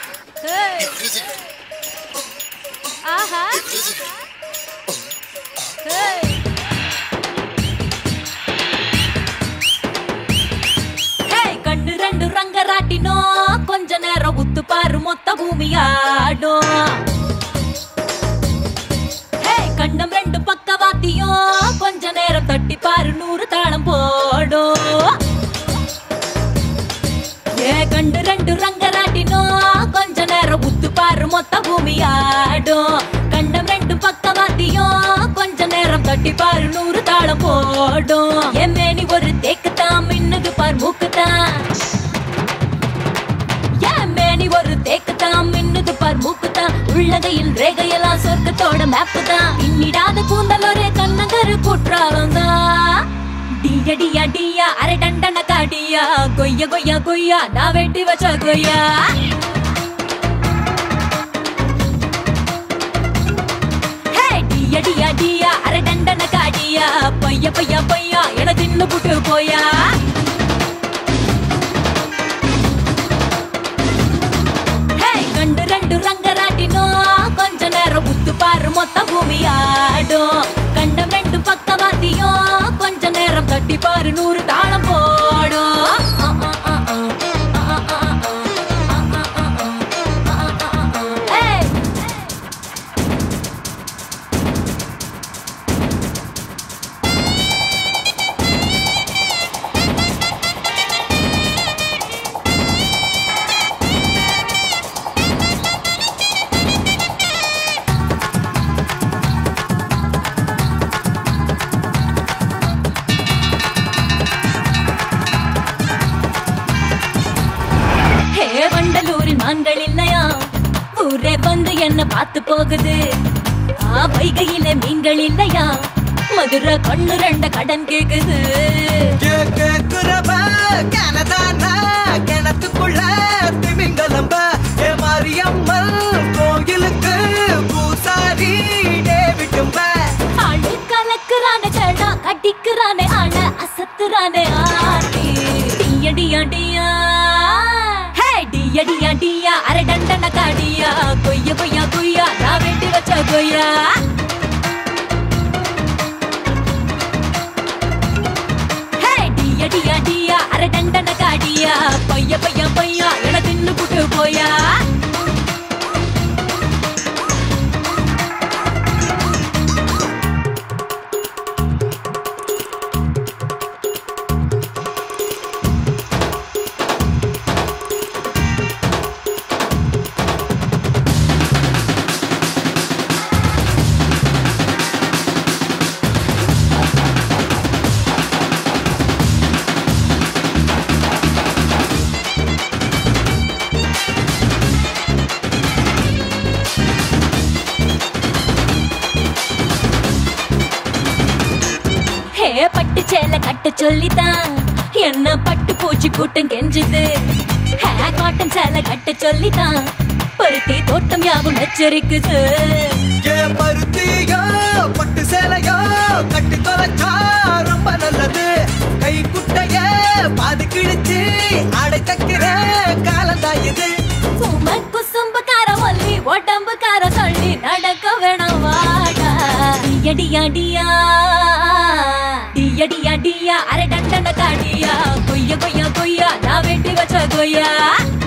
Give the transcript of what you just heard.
ஆஹா கண்ணு ரெண்டு ரங்கராட்டினோ கொஞ்ச நேரம் உத்து பாரு மொத்த பூமியாடும். கண்ணம் ரெண்டு பக்கவாத்தியும் கொஞ்ச நேரம் தட்டி பாரு 100 தாளம் போடும். கண்டு ரெண்டு ரங்கராட்டினோ கொஞ்ச நேரம் உத்து பாரு மொத்த பூமியாடும். கண்டம் ரெண்டு பக்கவாத்தியும் கொஞ்ச நேரம் தட்டி பாரு 100 தாளம் போடும். என் மேனி ஒரு தேக்குத்தான் மின்னுது பார் மூக்குத்தான். என் மேனி ஒரு தேக்குத்தான் மின்னுது பார் மூக்குத்தான். உள்ளகையில் ரேகையெல்லாம் சொர்க்கத்தோட மேப்பு தான். இன்னிடாத கூந்தல் ஒரே கண்ணங்கரு குற்றாலம் தான். டியா டியா டியா அரை டண்டன காடியா கொய்யா கொய்யா கொய்யா நான் வெட்டி வச்ச கொய்யா. டியா டியா டியா அரை டண்டன காடியா பையா பையா பையா என தின்னு புட்டு போயா. கண்டு ரெண்டு ரங்கராட்டினோ கொஞ்ச நேரம் உத்து பாரு மொத்த பூமியாடும். கண்டம் ரெண்டு பக்கவாத்தியும் கொஞ்ச நேரம் தட்டி பாரு 100 தாளம் போடும். வண்டலூரின் மான்கள் இல்லையா ஊரே வந்து என்ன பார்த்து போகுது. வைகையில மீன்கள் இல்லையா மதுரை கண்ணு ரெண்ட கடன் கேக்குது. கிணத்துக்குள்ள திமிங்கலம்ப மாரியம்மன் கோயிலுக்கு பூசாரி டேவிட்டும்ப. ஆளு கலக்குறானே கடா கட்டிக்குறானே ஆள அசத்துறானே ஆட்டி. டியா டியா டியா டியா டியா அரை டண்டன காடியா கொய்யா கொய்யா கொய்யா நான் வெட்டி வச்ச கொய்யா. டியா டியா டியா அரை டண்டன காடியா பையா பையா பையா என தின்னு புட்டு போயா. பட்டு சேலை கட்ட சொல்லிதான் என்ன பட்டு பூச்சி கூட்டம் கெஞ்சுது. காட்டன் சேலை கட்ட சொல்லிதான் பருத்தி தோட்டம் யாவும் எச்சரிக்குது. பருத்தியோ பட்டு சேலையோ கட்டி தொலைச்சா ரொம்ப நல்லது. கை குட்டைய பாதி கிழிச்சு அடை தக்கிற காலந்தான் இது. குசும்புக்கார ஒல்லி உடம்புக்கார சொல்லி நடக்க வேணாம் வாடா. டியா டியா டியா டியா டியா அரை டண்டன காடியா கொய்யா கொய்யா கொய்யா நான் வெட்டி வச்ச கொய்யா.